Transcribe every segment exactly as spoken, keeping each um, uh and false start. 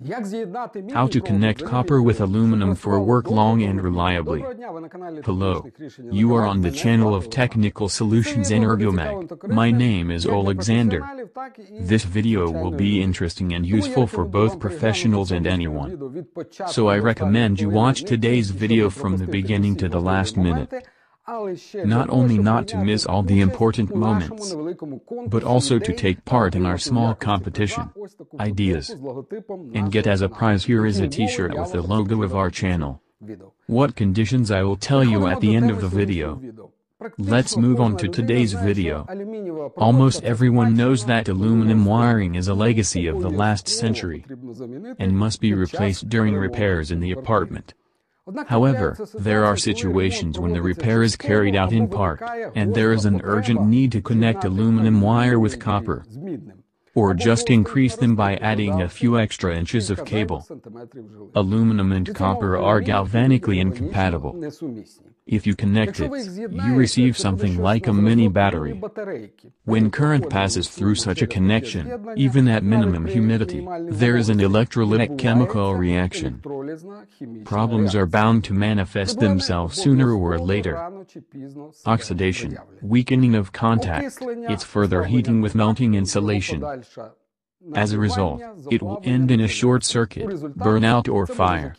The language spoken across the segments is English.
How to connect copper with aluminum for work long and reliably. Hello. You are on the channel of Technical Solutions Energomag. My name is Alexander. This video will be interesting and useful for both professionals and anyone. So I recommend you watch today's video from the beginning to the last minute. Not only not to miss all the important moments, but also to take part in our small competition ideas. And get as a prize, here is a t-shirt with the logo of our channel. What conditions I will tell you at the end of the video. Let's move on to today's video. Almost everyone knows that aluminum wiring is a legacy of the last century and must be replaced during repairs in the apartment. However, there are situations when the repair is carried out in part, and there is an urgent need to connect aluminum wire with copper, or just increase them by adding a few extra inches of cable. Aluminum and copper are galvanically incompatible. If you connect it, you receive something like a mini battery. When current passes through such a connection, even at minimum humidity, there is an electrolytic chemical reaction. Problems are bound to manifest themselves sooner or later. Oxidation, weakening of contact, its further heating with melting insulation. As a result, it will end in a short circuit, burnout or fire.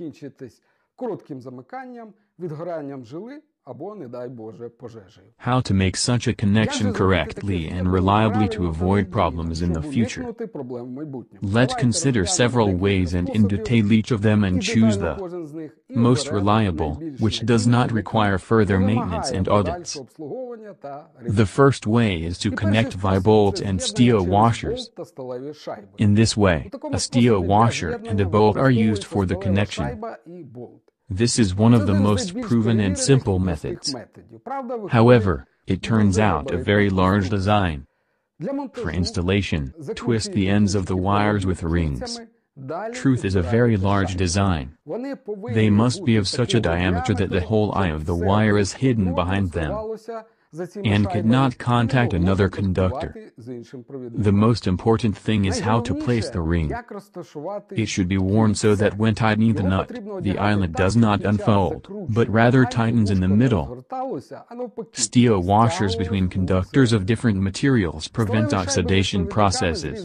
How to make such a connection correctly and reliably to avoid problems in the future. Let's consider several ways and in detail each of them and choose the most reliable, which does not require further maintenance and audits. The first way is to connect Vi-bolts and steel washers. In this way, a steel washer and a bolt are used for the connection. This is one of the most proven and simple methods. However, it turns out a very large design. For installation, twist the ends of the wires with rings. Truth is a very large design. They must be of such a diameter that the whole eye of the wire is hidden behind them and cannot contact another conductor. The most important thing is how to place the ring. It should be worn so that when tightening the nut, the eyelet does not unfold, but rather tightens in the middle. Steel washers between conductors of different materials prevent oxidation processes.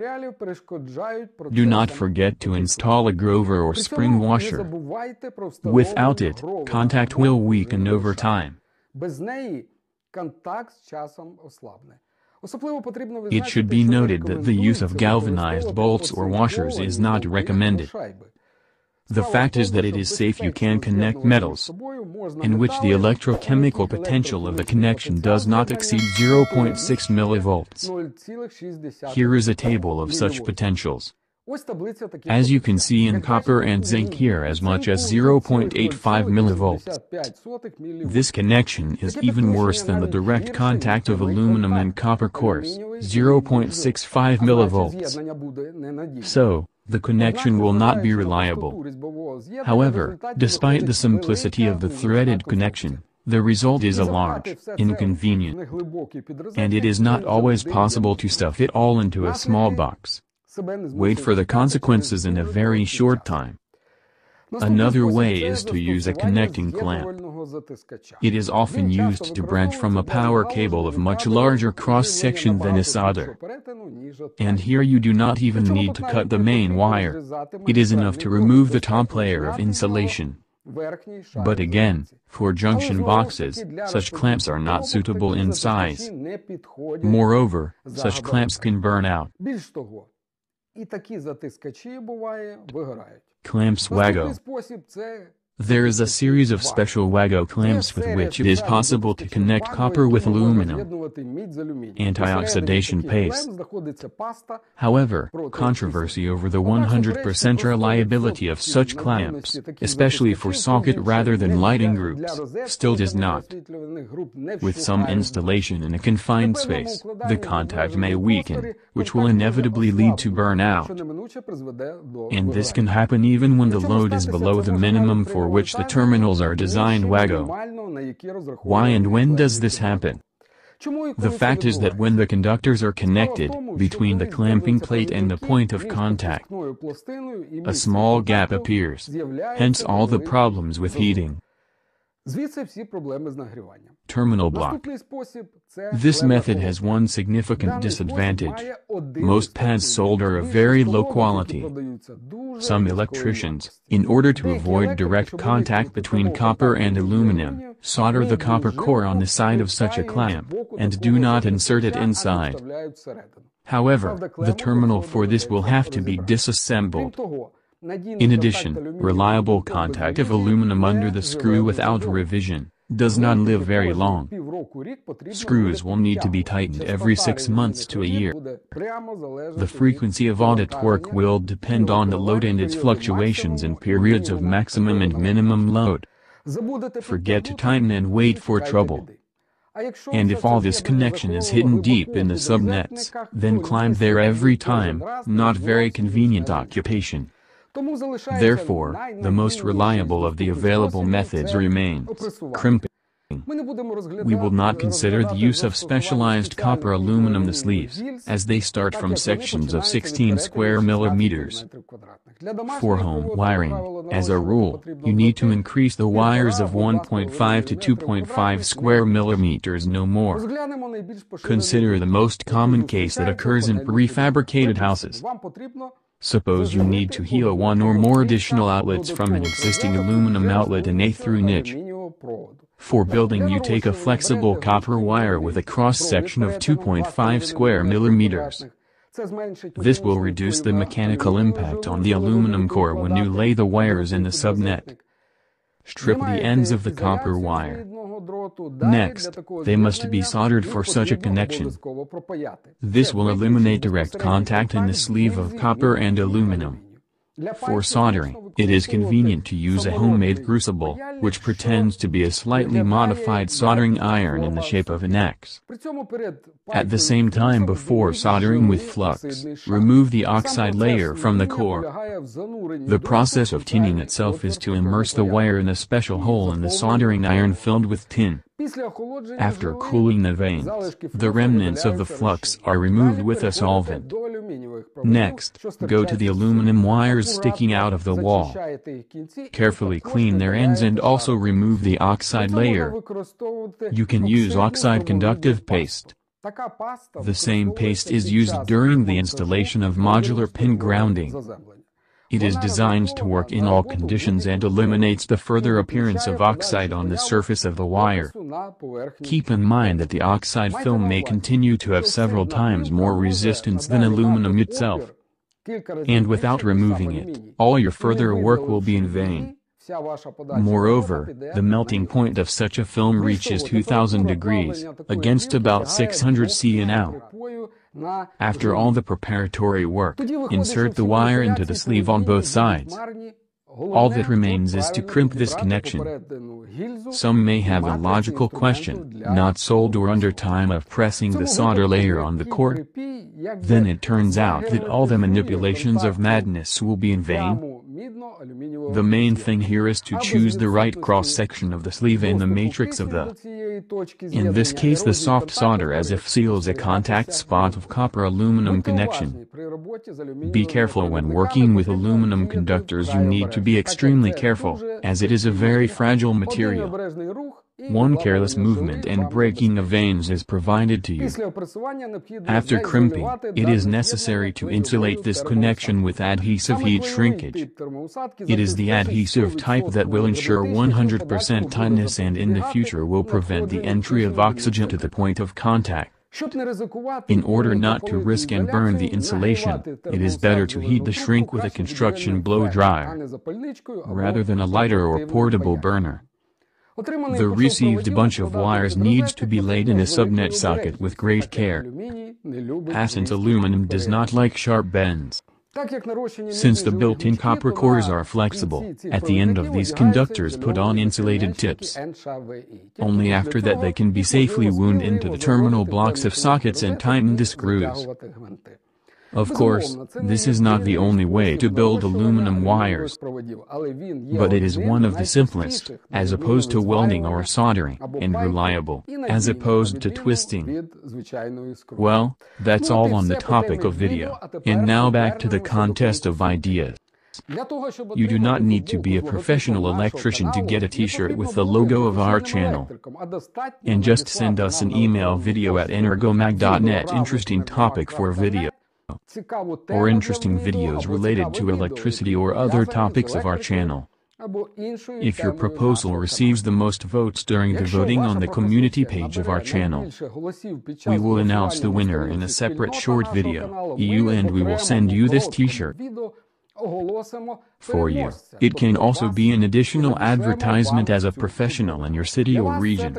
Do not forget to install a Grover or spring washer. Without it, contact will weaken over time. It should be noted that the use of galvanized bolts or washers is not recommended. The fact is that it is safe. You can connect metals in which the electrochemical potential of the connection does not exceed zero point six millivolts. Here is a table of such potentials. As you can see in copper and zinc, here as much as zero point eight five millivolts. This connection is even worse than the direct contact of aluminum and copper cores, zero point six five millivolts. So, the connection will not be reliable. However, despite the simplicity of the threaded connection, the result is a large, inconvenient, and it is not always possible to stuff it all into a small box. Wait for the consequences in a very short time. Another way is to use a connecting clamp. It is often used to branch from a power cable of much larger cross-section than a solder. And here you do not even need to cut the main wire. It is enough to remove the top layer of insulation. But again, for junction boxes, such clamps are not suitable in size. Moreover, such clamps can burn out. Clamps Wago. There is a series of special Wago clamps with which it is possible to connect copper with aluminum. Anti-oxidation paste. However, controversy over the one hundred percent reliability of such clamps, especially for socket rather than lighting groups, still does not. With some installation in a confined space, the contact may weaken, which will inevitably lead to burnout. And this can happen even when the load is below the minimum for which the terminals are designed. Wago. Why and when does this happen? The fact is that when the conductors are connected, between the clamping plate and the point of contact, a small gap appears, hence all the problems with heating. Terminal block. This method has one significant disadvantage. Most pads sold are of very low quality. Some electricians, in order to avoid direct contact between copper and aluminum, solder the copper core on the side of such a clamp, and do not insert it inside. However, the terminal for this will have to be disassembled. In addition, reliable contact of aluminum under the screw without revision does not live very long. Screws will need to be tightened every six months to a year. The frequency of audit work will depend on the load and its fluctuations in periods of maximum and minimum load. Forget to tighten and wait for trouble. And if all this connection is hidden deep in the subnets, then climb there every time, not very convenient occupation. Therefore, the most reliable of the available methods remains crimping. We will not consider the use of specialized copper aluminum the sleeves, as they start from sections of sixteen square millimeters. For home wiring, as a rule, you need to increase the wires of one point five to two point five square millimeters no more. Consider the most common case that occurs in prefabricated houses. Suppose you need to heat one or more additional outlets from an existing aluminum outlet in a through niche. For building you take a flexible copper wire with a cross-section of two point five square millimeters. This will reduce the mechanical impact on the aluminum core when you lay the wires in the subnet. Strip the ends of the copper wire. Next, they must be soldered for such a connection. This will eliminate direct contact in the sleeve of copper and aluminum. For soldering, it is convenient to use a homemade crucible, which pretends to be a slightly modified soldering iron in the shape of an X. At the same time, before soldering with flux, remove the oxide layer from the core. The process of tinning itself is to immerse the wire in a special hole in the soldering iron filled with tin. After cooling the vanes, the remnants of the flux are removed with a solvent. Next, go to the aluminum wires sticking out of the wall. Carefully clean their ends and also remove the oxide layer. You can use oxide conductive paste. The same paste is used during the installation of modular pin grounding. It is designed to work in all conditions and eliminates the further appearance of oxide on the surface of the wire. Keep in mind that the oxide film may continue to have several times more resistance than aluminum itself. And without removing it, all your further work will be in vain. Moreover, the melting point of such a film reaches two thousand degrees, against about six hundred Celsius an hour. After all the preparatory work, insert the wire into the sleeve on both sides. All that remains is to crimp this connection. Some may have a logical question, not sold or under time of pressing the solder layer on the core? Then it turns out that all the manipulations of madness will be in vain. The main thing here is to choose the right cross-section of the sleeve and the matrix of the. In this case, the soft solder as if seals a contact spot of copper-aluminum connection. Be careful when working with aluminum conductors. You need to be extremely careful, as it is a very fragile material. One careless movement and breaking of vanes is provided to you. After crimping, it is necessary to insulate this connection with adhesive heat shrinkage. It is the adhesive type that will ensure one hundred percent tightness and in the future will prevent the entry of oxygen to the point of contact. In order not to risk and burn the insulation, it is better to heat the shrink with a construction blow dryer, rather than a lighter or portable burner. The received bunch of wires needs to be laid in a subnet socket with great care, since aluminum does not like sharp bends. Since the built-in copper cores are flexible, at the end of these conductors put on insulated tips. Only after that they can be safely wound into the terminal blocks of sockets and tighten the screws. Of course, this is not the only way to build aluminum wires, but it is one of the simplest, as opposed to welding or soldering, and reliable, as opposed to twisting. Well, that's all on the topic of video, and now back to the contest of ideas. You do not need to be a professional electrician to get a t-shirt with the logo of our channel. And just send us an email video at energomag dot net. Interesting topic for video, or interesting videos related to electricity or other topics of our channel. If your proposal receives the most votes during the voting on the community page of our channel, we will announce the winner in a separate short video, and we will send you this t-shirt. For you, it can also be an additional advertisement as a professional in your city or region.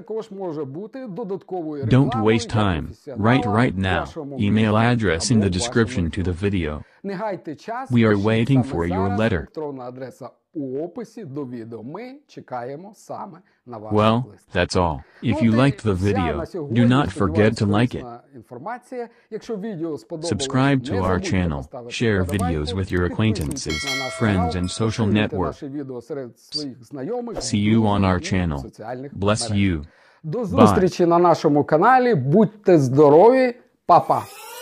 Don't waste time, write right now, email address in the description to the video. We are waiting for your letter. Well, that's all. If you liked the video, do not forget to like it. Subscribe to our channel, share videos with your acquaintances, friends and social networks. See you on our channel. Bless you. До зустрічі на нашому каналі. Будьте здорові. Па-па.